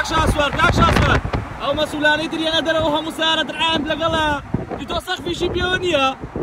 کاک شاسوار ئەو مەسوولانەی تریانە دەرەوە هەموو سیارەت عام لەگەڵە دیتۆ سەخفیشی پێوە نییە